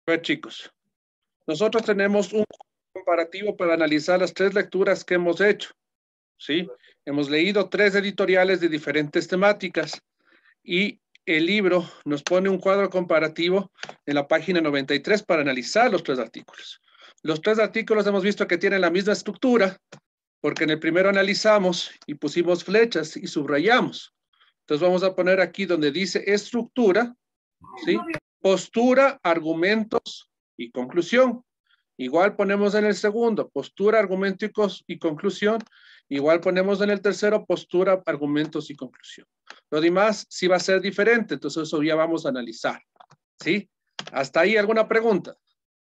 A ver, chicos, nosotros tenemos un comparativo para analizar las 3 lecturas que hemos hecho, ¿sí? Hemos leído 3 editoriales de diferentes temáticas y el libro nos pone un cuadro comparativo en la página 93 para analizar los 3 artículos. Los 3 artículos hemos visto que tienen la misma estructura, porque en el primero analizamos y pusimos flechas y subrayamos. Entonces vamos a poner aquí donde dice estructura, ¿sí? Postura, argumentos y conclusión. Igual ponemos en el segundo, postura, argumento y conclusión. Igual ponemos en el tercero, postura, argumentos y conclusión. Lo demás sí va a ser diferente, entonces eso ya vamos a analizar. ¿Sí? ¿Hasta ahí alguna pregunta?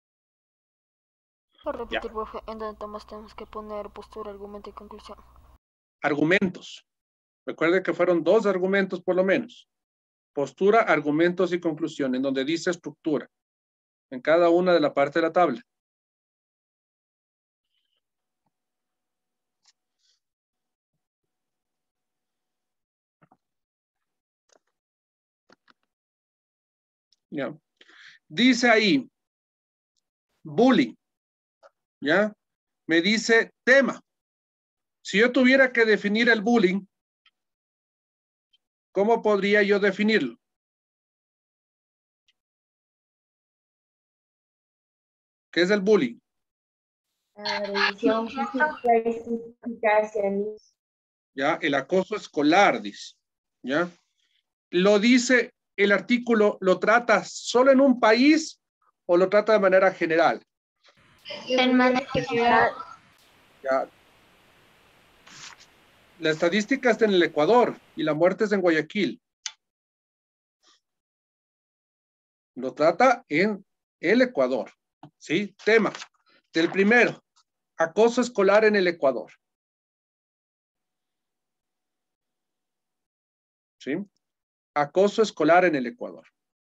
Por repetir, profe, ¿en dónde tenemos que poner postura, argumento y conclusión? Argumentos. Recuerde que fueron 2 argumentos por lo menos. Postura, argumentos y conclusión, en donde dice estructura. En cada una de la parte de la tabla. ¿Ya? Dice ahí, bullying, ¿ya? Me dice tema. Si yo tuviera que definir el bullying, ¿cómo podría yo definirlo? ¿Qué es el bullying? Agresión física y psíquica hacia niños. ¿Ya? El acoso escolar, dice. ¿Ya? Lo dice el artículo, ¿lo trata solo en un país o lo trata de manera general? En manera general. Ya. La estadística está en el Ecuador y la muerte es en Guayaquil. Lo trata en el Ecuador. ¿Sí? Tema del primero, acoso escolar en el Ecuador. ¿Sí? Acoso escolar en el Ecuador.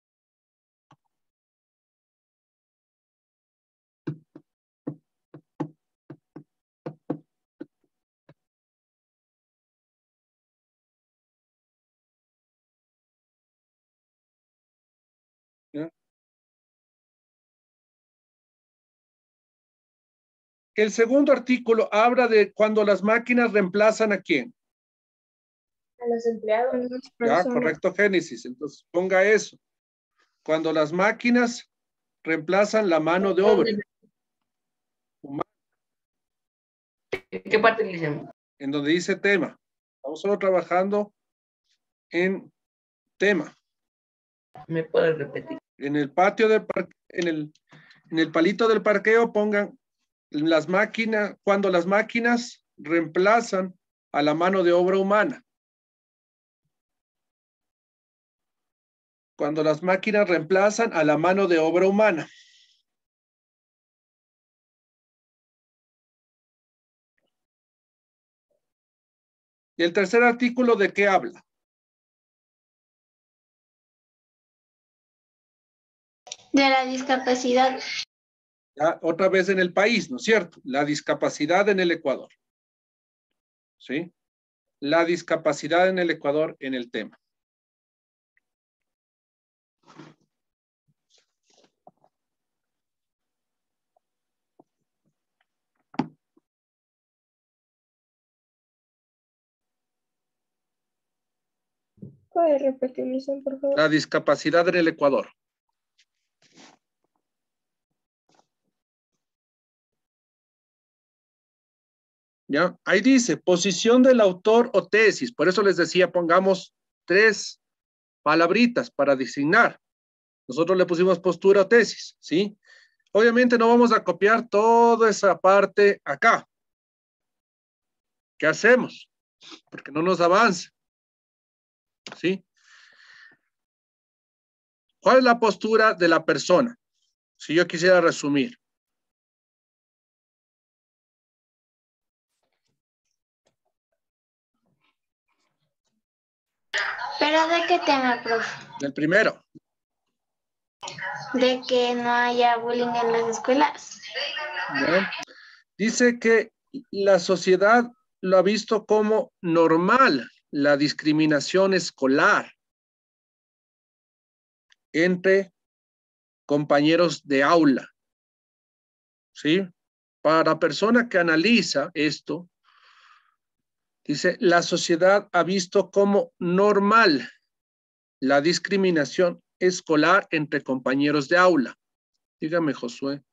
¿Ya? El segundo artículo habla de cuando las máquinas reemplazan a quién. A los empleados. Ya, correcto, Génesis. Entonces ponga eso. Cuando las máquinas reemplazan la mano de obra. ¿Qué parte le dicen? En donde dice tema. Estamos solo trabajando en tema. ¿Me puedes repetir? En el patio del parque, en el palito del parqueo pongan las máquinas, cuando las máquinas reemplazan a la mano de obra humana. Cuando las máquinas reemplazan a la mano de obra humana. ¿Y el tercer artículo de qué habla? De la discapacidad. Ya, otra vez en el país, ¿no es cierto? La discapacidad en el Ecuador. ¿Sí? La discapacidad en el Ecuador en el tema. ¿Puede repetirlo, por favor? La discapacidad en el Ecuador. ¿Ya? Ahí dice, posición del autor o tesis. Por eso les decía, pongamos 3 palabritas para designar. Nosotros le pusimos postura o tesis, ¿sí? Obviamente no vamos a copiar toda esa parte acá. ¿Qué hacemos? Porque no nos avanza, ¿sí? ¿Cuál es la postura de la persona? Si yo quisiera resumir. ¿Pero de qué tema, profe? Del primero. De que no haya bullying en las escuelas. ¿Ya? Dice que la sociedad lo ha visto como normal, la discriminación escolar entre compañeros de aula. ¿Sí? Para la persona que analiza esto, dice, la sociedad ha visto como normal la discriminación escolar entre compañeros de aula. Dígame, Josué.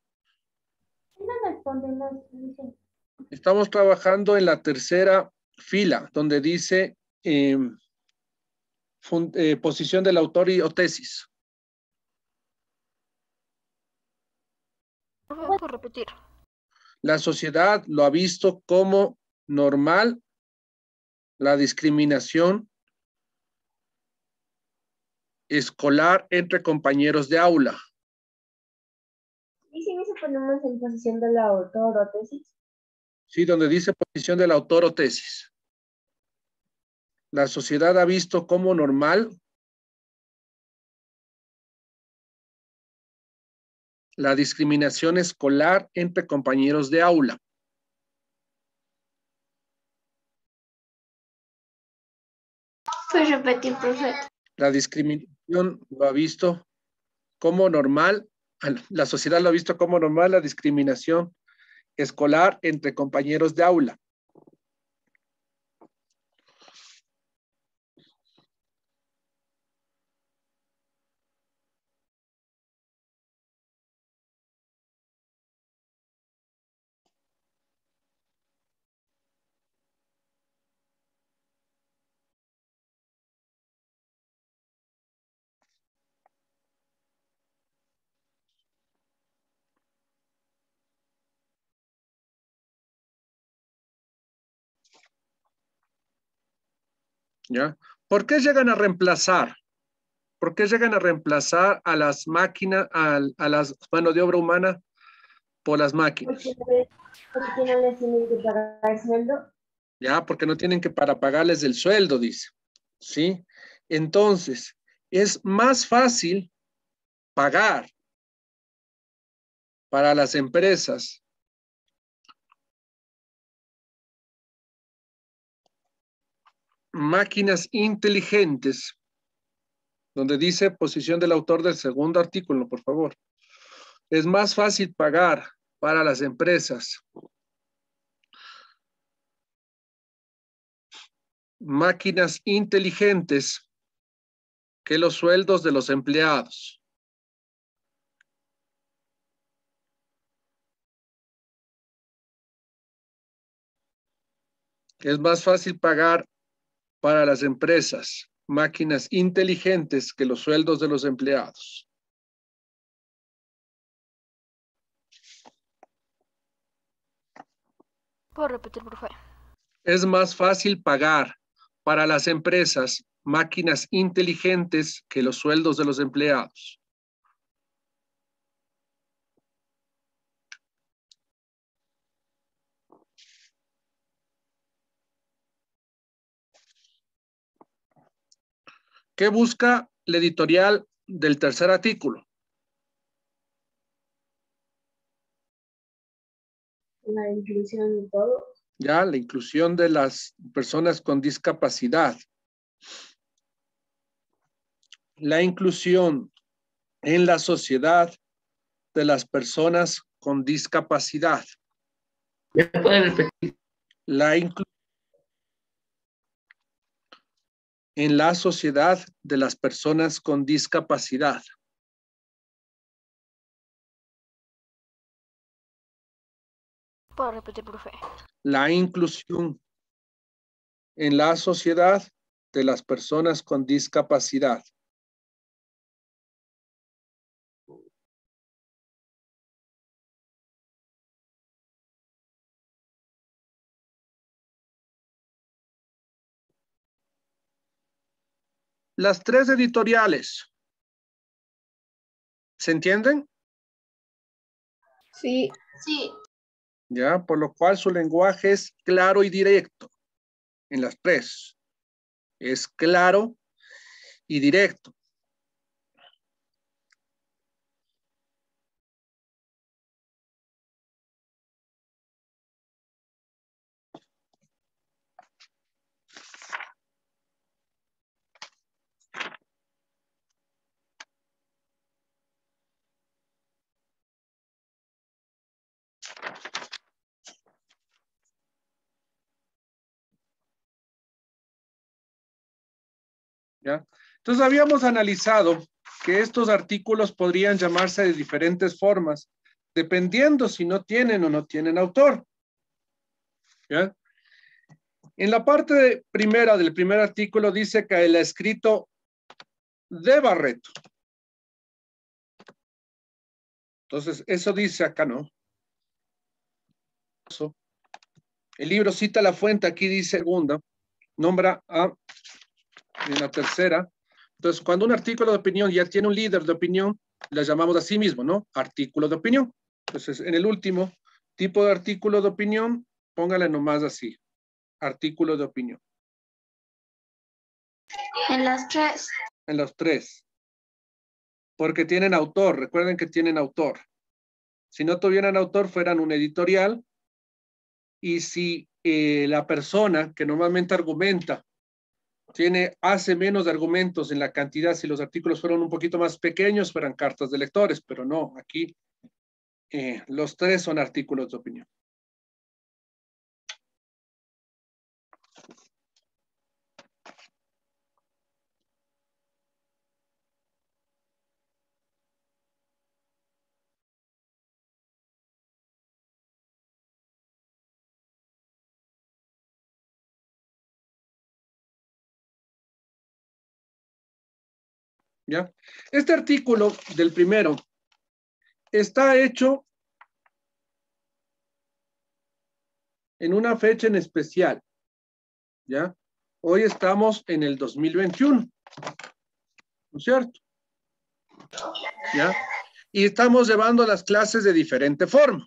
Estamos trabajando en la tercera fila, donde dice posición del autor y o tesis. ¿Puedo repetir? La sociedad lo ha visto como normal la discriminación escolar entre compañeros de aula. ¿Y si nos ponemos en posición del autor o tesis? Sí, donde dice posición del autor o tesis. La sociedad ha visto como normal la discriminación escolar entre compañeros de aula. Pues repetir, profe. La discriminación lo ha visto como normal, la sociedad lo ha visto como normal la discriminación escolar entre compañeros de aula. ¿Ya? ¿Por qué llegan a reemplazar? ¿Por qué llegan a reemplazar a las máquinas, a las mano de obra humana por las máquinas? Porque no les tienen que pagar el sueldo. ¿Ya? Porque no tienen que para pagarles el sueldo, dice. ¿Sí? Entonces, es más fácil pagar para las empresas máquinas inteligentes, donde dice posición del autor del segundo artículo, por favor. Es más fácil pagar para las empresas máquinas inteligentes que los sueldos de los empleados. Es más fácil pagar para las empresas máquinas inteligentes que los sueldos de los empleados. ¿Puedo repetir, profe? Es más fácil pagar para las empresas máquinas inteligentes que los sueldos de los empleados. ¿Qué busca el editorial del tercer artículo? La inclusión y todo. Ya, la inclusión de las personas con discapacidad. La inclusión en la sociedad de las personas con discapacidad. ¿Me puede repetir? La inclusión en la sociedad de las personas con discapacidad. ¿Puedo repetir, profe? La inclusión en la sociedad de las personas con discapacidad. Las tres editoriales, ¿se entienden? Sí. Sí. Ya, por lo cual su lenguaje es claro y directo en las tres. Es claro y directo. ¿Ya? Entonces habíamos analizado que estos artículos podrían llamarse de diferentes formas, dependiendo si no tienen o no tienen autor. ¿Ya? En la parte primera del primer artículo dice que el escrito de Barreto. Entonces, eso dice acá, ¿no? El libro cita la fuente, aquí dice segunda, nombra a en la tercera. Entonces, cuando un artículo de opinión ya tiene un líder de opinión, la llamamos así mismo, ¿no? Artículo de opinión. Entonces, en el último tipo de artículo de opinión, póngale nomás así, artículo de opinión. En las tres. En los tres. Porque tienen autor, recuerden que tienen autor. Si no tuvieran autor, fueran un editorial. Y si la persona que normalmente argumenta hace menos argumentos en la cantidad, si los artículos fueron un poquito más pequeños, fueran cartas de lectores, pero no, aquí los tres son artículos de opinión. ¿Ya? Este artículo del primero está hecho en una fecha en especial, ¿ya? Hoy estamos en el 2021, ¿no es cierto? ¿Ya? Y estamos llevando las clases de diferente forma.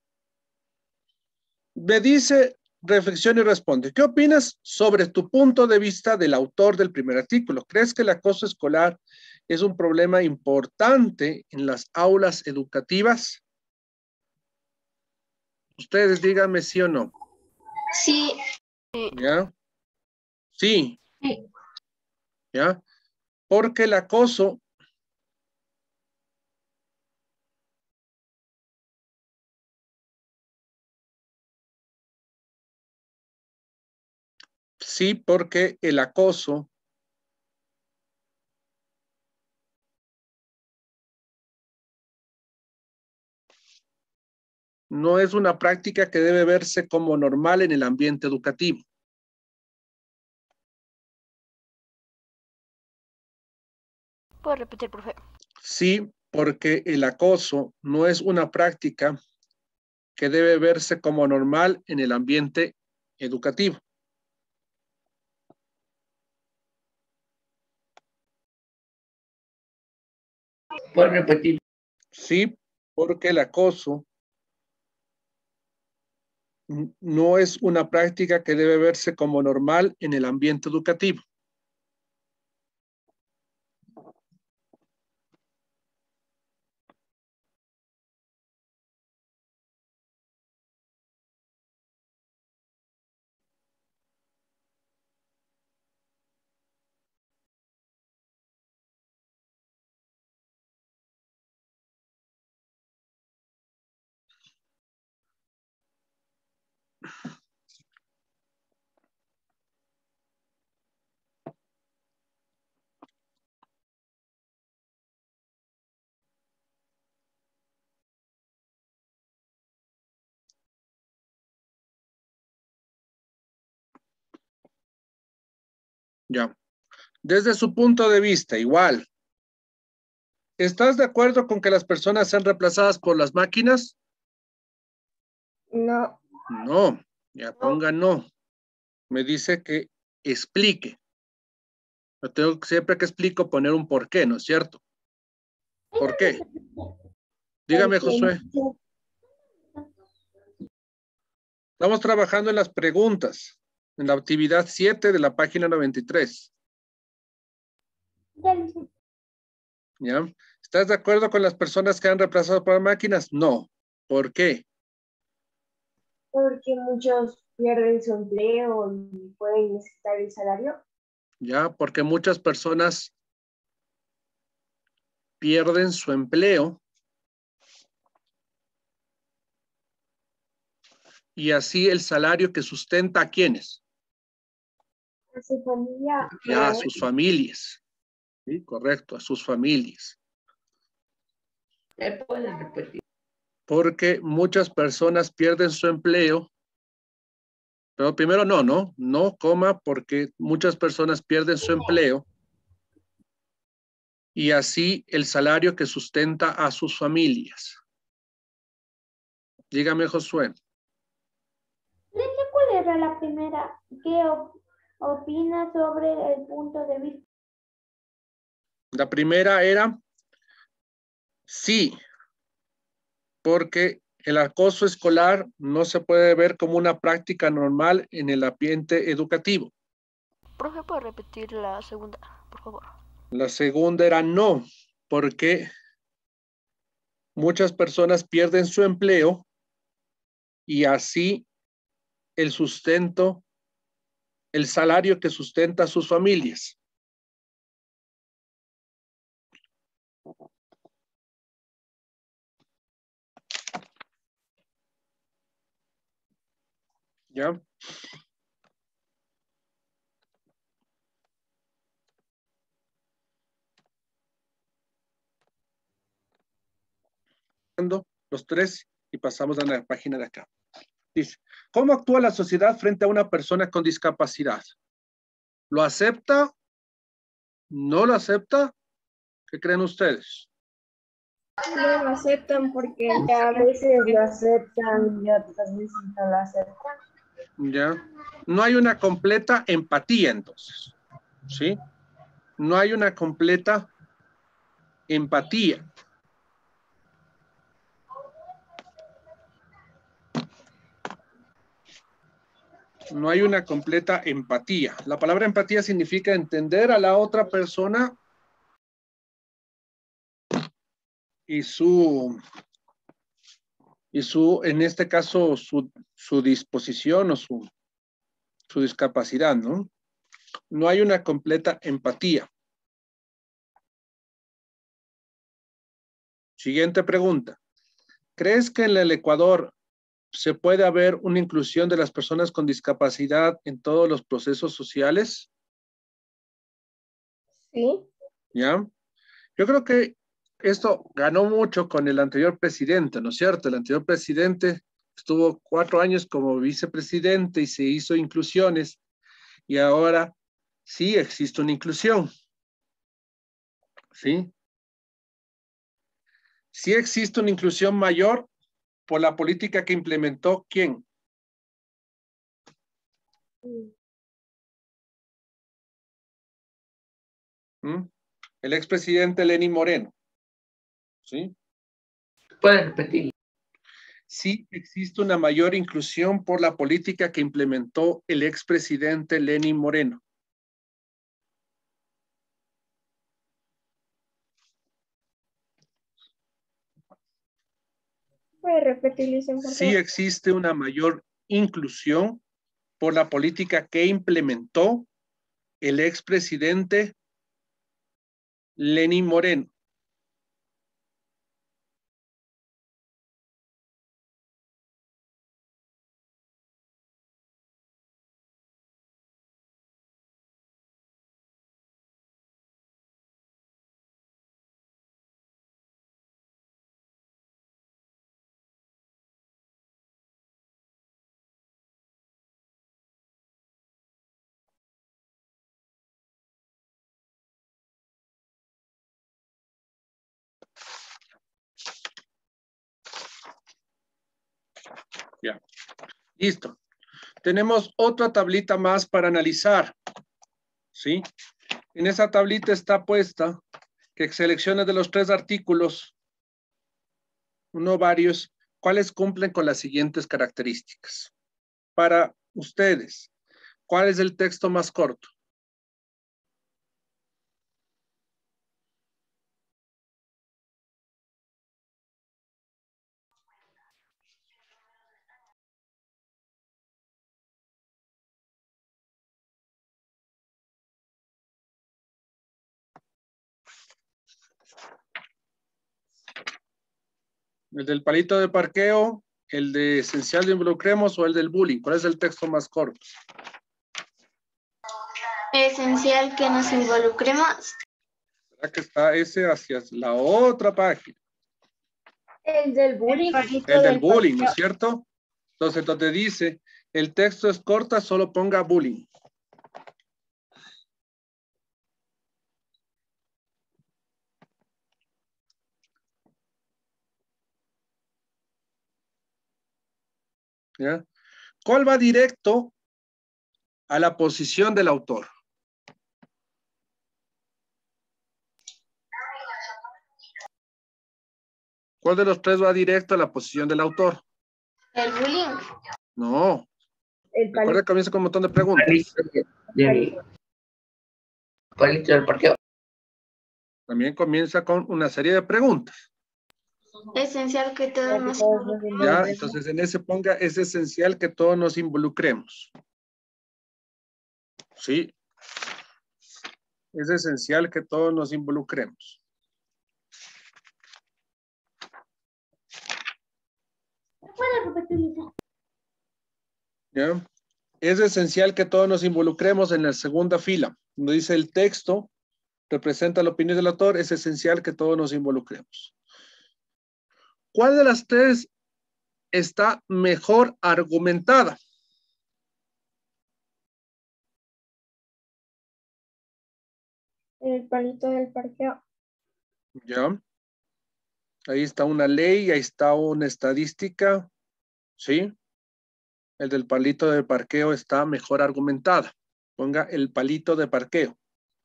Me dice, reflexiona y responde. ¿Qué opinas sobre tu punto de vista del autor del primer artículo? ¿Crees que el acoso escolar es un problema importante en las aulas educativas? Ustedes díganme sí o no. Sí. ¿Ya? Sí. Sí. ¿Ya? Porque el acoso sí, porque el acoso no es una práctica que debe verse como normal en el ambiente educativo. ¿Puedo repetir, profe? Sí, porque el acoso no es una práctica que debe verse como normal en el ambiente educativo. ¿Puedes repetir? Sí, porque el acoso no es una práctica que debe verse como normal en el ambiente educativo. Ya. Desde su punto de vista, igual. ¿Estás de acuerdo con que las personas sean reemplazadas por las máquinas? No. No, ya ponga no. Me dice que explique. Yo tengo siempre que explico poner un por qué, ¿no es cierto? ¿Por qué? Dígame, Josué. Estamos trabajando en las preguntas, en la actividad 7 de la página 93. ¿Ya? ¿Estás de acuerdo con las personas que han reemplazado por máquinas? No. ¿Por qué? Porque muchos pierden su empleo y pueden necesitar el salario. ¿Ya? Porque muchas personas pierden su empleo y así el salario que sustenta a quienes. A su familia. Ya, a sus familias. Sí, correcto, a sus familias. ¿Me pueden repetir? Porque muchas personas pierden su empleo. Pero primero no, coma, porque muchas personas pierden su empleo y así el salario que sustenta a sus familias. Dígame, Josué. ¿Cuál era la primera? ¿Qué opina sobre el punto de vista? La primera era sí, porque el acoso escolar no se puede ver como una práctica normal en el ambiente educativo. Profe, ¿puede repetir la segunda, por favor? La segunda era no, porque muchas personas pierden su empleo y así el sustento, el salario que sustenta a sus familias. ¿Ya? Los tres y pasamos a la página de acá. Dice, ¿cómo actúa la sociedad frente a una persona con discapacidad? ¿Lo acepta? ¿No lo acepta? ¿Qué creen ustedes? No lo aceptan porque a veces lo aceptan y otras veces no lo aceptan. ¿Ya? No hay una completa empatía entonces, ¿sí? No hay una completa empatía. No hay una completa empatía. La palabra empatía significa entender a la otra persona y en este caso, su disposición o su discapacidad, ¿no? No hay una completa empatía. Siguiente pregunta. ¿Crees que en el Ecuador se puede haber una inclusión de las personas con discapacidad en todos los procesos sociales? Sí. ¿Ya? Yo creo que esto ganó mucho con el anterior presidente, ¿no es cierto? El anterior presidente estuvo 4 años como vicepresidente y se hizo inclusiones y ahora sí existe una inclusión, ¿sí? Sí existe una inclusión mayor por la política que implementó, ¿quién? ¿Mm? El expresidente Lenín Moreno, ¿sí? ¿Pueden repetir? Sí existe una mayor inclusión por la política que implementó el expresidente Lenín Moreno. ¿Puede repetirlo, por favor? Sí existe una mayor inclusión por la política que implementó el expresidente Lenín Moreno. Ya, listo. Tenemos otra tablita más para analizar, ¿sí? En esa tablita está puesta que seleccione de los 3 artículos, uno varios, cuáles cumplen con las siguientes características. Para ustedes, ¿cuál es el texto más corto? ¿El del palito de parqueo, el de esencial de involucremos o el del bullying? ¿Cuál es el texto más corto? Esencial que nos involucremos. ¿Será que está ese hacia la otra página? El del bullying. El del bullying, ¿no es cierto? Entonces, donde dice, el texto es corta, solo ponga bullying. ¿Ya? ¿Cuál va directo a la posición del autor? ¿Cuál de los tres va directo a la posición del autor? El bullying. No. El Recuerda que comienza con un montón de preguntas. Palito del parqueo. También comienza con una serie de preguntas. Esencial que todos nos Ya, involucremos. entonces en ese ponga, es esencial que todos nos involucremos. Sí. Es esencial que todos nos involucremos. ¿Ya? Es esencial que todos nos involucremos en la segunda fila. Donde dice el texto representa la opinión del autor, es esencial que todos nos involucremos. ¿Cuál de las tres está mejor argumentada? El palito del parqueo. ¿Ya? Ahí está una ley, ahí está una estadística, ¿sí? El del palito de parqueo está mejor argumentada. Ponga el palito de parqueo.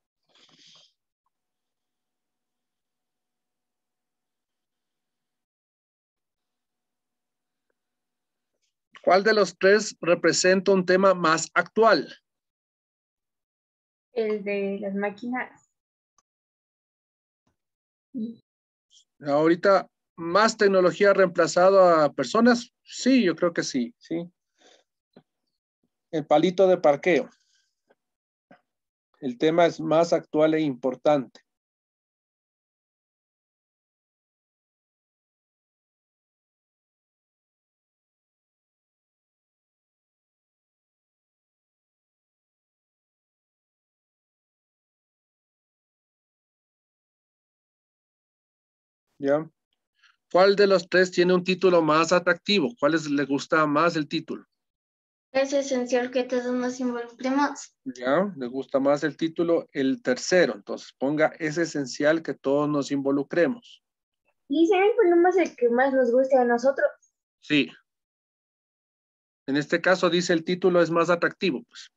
¿Cuál de los tres representa un tema más actual? El de las máquinas. Ahorita, ¿más tecnología ha reemplazado a personas? Sí, yo creo que sí, sí. El palito de parqueo. El tema es más actual e importante. ¿Ya? ¿Cuál de los tres tiene un título más atractivo? ¿Cuál le gusta más el título? Es esencial que todos nos involucremos. ¿Ya? ¿Le gusta más el título? El tercero. Entonces ponga, es esencial que todos nos involucremos. Y saben, ponemos el que más nos guste a nosotros. Sí. En este caso dice el título es más atractivo, pues.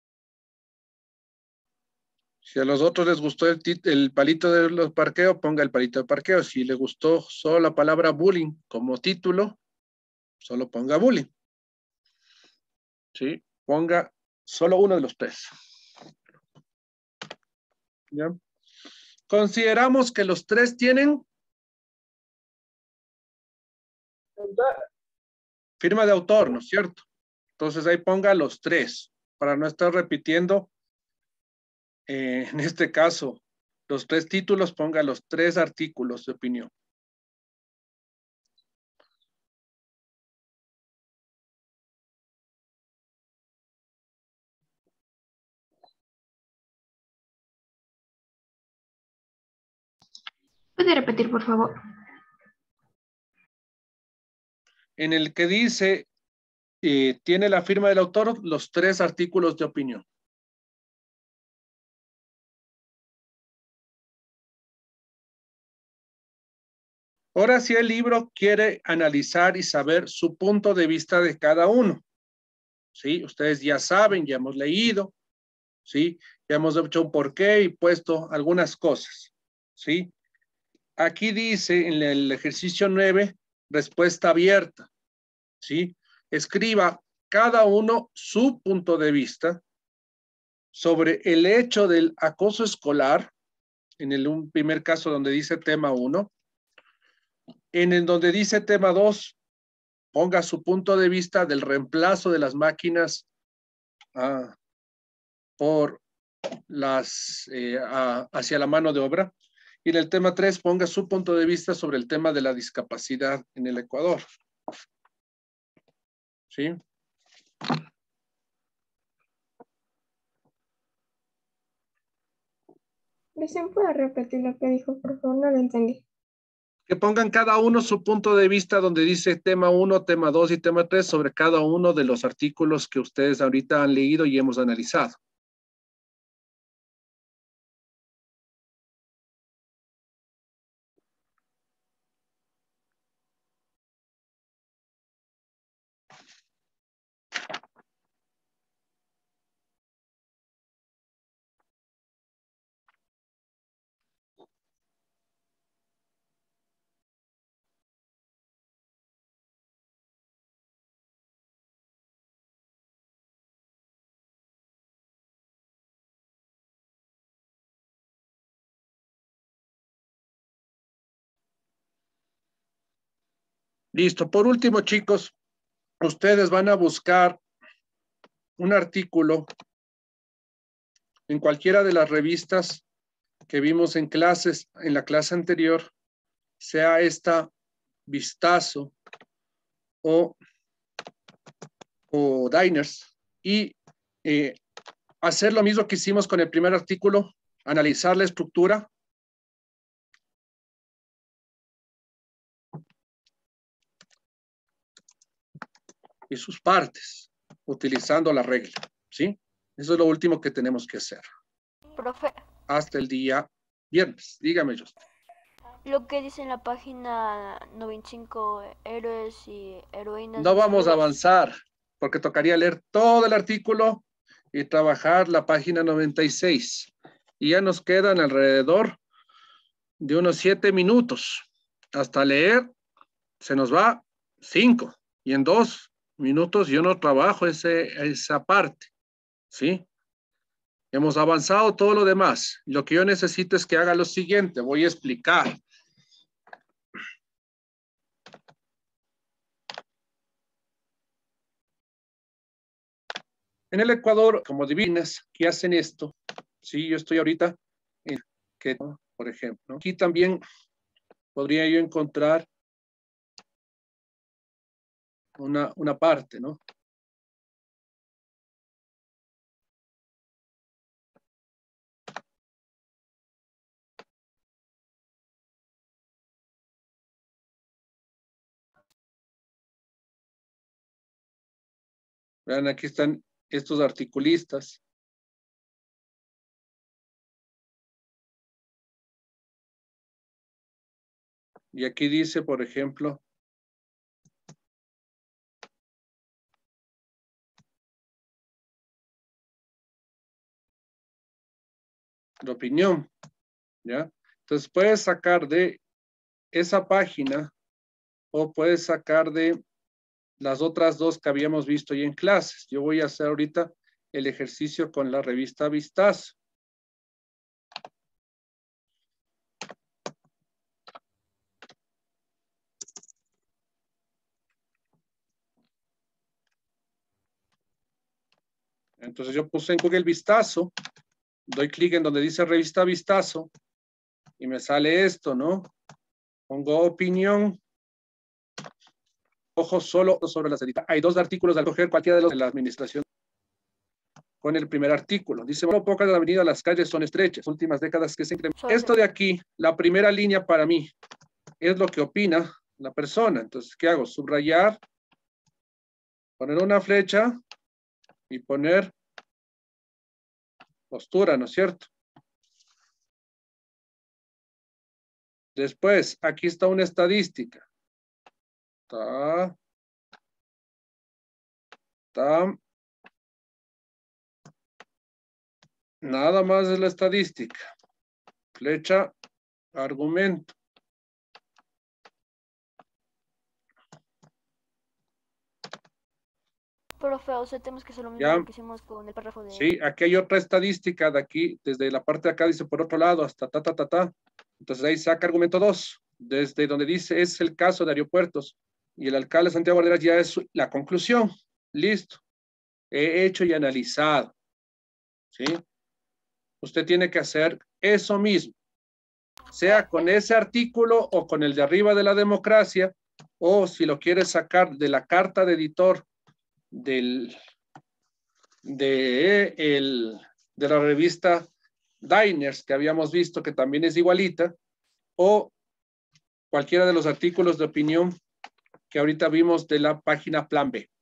Si a los otros les gustó el palito de los parqueos, ponga el palito de parqueo. Si le gustó solo la palabra bullying como título, solo ponga bullying. ¿Sí? Ponga solo uno de los tres. ¿Ya? Consideramos que los tres tienen firma de autor, ¿no es cierto? Entonces ahí ponga los tres, para no estar repitiendo, en este caso, los tres títulos, ponga los tres artículos de opinión. ¿Puede repetir, por favor? En el que dice, tiene la firma del autor, los tres artículos de opinión. Ahora sí el libro quiere analizar y saber su punto de vista de cada uno. ¿Sí? Ustedes ya saben, ya hemos leído, ¿sí? Ya hemos hecho un porqué y puesto algunas cosas, ¿sí? Aquí dice en el ejercicio 9, respuesta abierta, ¿sí? Escriba cada uno su punto de vista sobre el hecho del acoso escolar, en un primer caso donde dice tema 1, en el donde dice tema 2, ponga su punto de vista del reemplazo de las máquinas por hacia la mano de obra. Y en el tema 3, ponga su punto de vista sobre el tema de la discapacidad en el Ecuador. ¿Sí? Recién puede repetir lo que dijo, por favor, no lo entendí. Que pongan cada uno su punto de vista donde dice tema 1, tema 2 y tema 3 sobre cada uno de los artículos que ustedes ahorita han leído y hemos analizado. Listo. Por último, chicos, ustedes van a buscar un artículo en cualquiera de las revistas que vimos en clases, en la clase anterior, sea esta Vistazo o Diners, y hacer lo mismo que hicimos con el primer artículo, analizar la estructura, y sus partes, utilizando la regla, ¿sí? Eso es lo último que tenemos que hacer. Profe, Hasta el día viernes. Dígame, Justin. lo que dice en la página 95, héroes y heroínas. No vamos a desnudos. avanzar, porque tocaría leer todo el artículo y trabajar la página 96. Y ya nos quedan alrededor de unos 7 minutos. Hasta leer se nos va 5. Y en 2 minutos yo no trabajo esa parte, ¿sí? Hemos avanzado todo lo demás. Lo que yo necesito es que haga lo siguiente. Voy a explicar. En el Ecuador, como divinas, que hacen esto, sí, yo estoy ahorita en Queto, por ejemplo. Aquí también podría yo encontrar una parte, ¿no? Vean, aquí están estos articulistas. Y aquí dice, por ejemplo, la opinión, ¿ya? Entonces puedes sacar de esa página o puedes sacar de las otras dos que habíamos visto ya en clases. Yo voy a hacer ahorita el ejercicio con la revista Vistazo. Entonces yo puse en Google Vistazo, doy clic en donde dice revista Vistazo y me sale esto, ¿no? Pongo opinión. Ojo solo sobre las editadas. Hay 2 artículos al coger cualquiera de los de la administración. Con el primer artículo. Dice, bueno, pocas avenidas, las calles son estrechas. Últimas décadas que se incrementan. Esto de aquí, la primera línea para mí, es lo que opina la persona. Entonces, ¿qué hago? Subrayar, poner una flecha y poner postura, ¿no es cierto? Después, aquí está una estadística. Nada más es la estadística. Flecha, argumento. Profe, o sea, tenemos que hacer lo mismo Ya. que hicimos con el párrafo de... Sí, aquí hay otra estadística de aquí, desde la parte de acá dice por otro lado, hasta ta. Entonces ahí saca argumento 2, desde donde dice es el caso de aeropuertos y el alcalde Santiago Valderas ya es la conclusión. Listo. He hecho y analizado. ¿Sí? Usted tiene que hacer eso mismo, sea con ese artículo o con el de arriba de la democracia, o si lo quiere sacar de la carta de editor de la revista Diners, que habíamos visto que también es igualita, o cualquiera de los artículos de opinión que ahorita vimos de la página Plan B.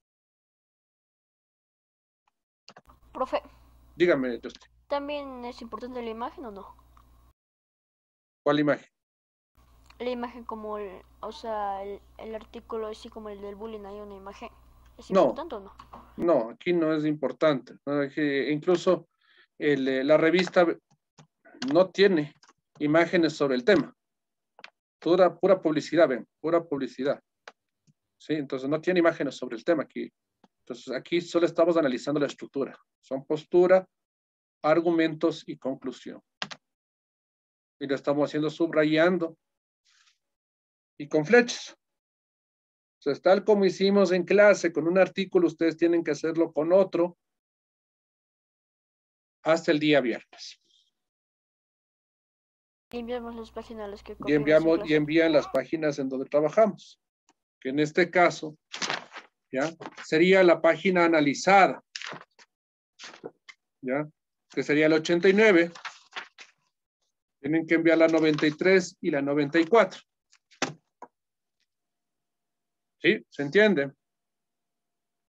Profe, Dígame usted, ¿también es importante la imagen o no? ¿cuál imagen? La imagen como o sea, el artículo así como el del bullying, hay una imagen. ¿Es No. importante o no? No, aquí no es importante, ¿no? Incluso la revista no tiene imágenes sobre el tema. Pura publicidad, ven, pura publicidad. ¿Sí? Entonces no tiene imágenes sobre el tema aquí. Entonces aquí solo estamos analizando la estructura. Son postura, argumentos y conclusión. Y lo estamos haciendo subrayando y con flechas. Entonces, tal como hicimos en clase con un artículo, ustedes tienen que hacerlo con otro hasta el día viernes. Y enviamos las páginas a las que Y envían las páginas en donde trabajamos. Que en este caso, ¿ya? Sería la página analizada. ¿Ya? Que sería el 89. Tienen que enviar la 93 y la 94. ¿Sí? ¿Se entiende?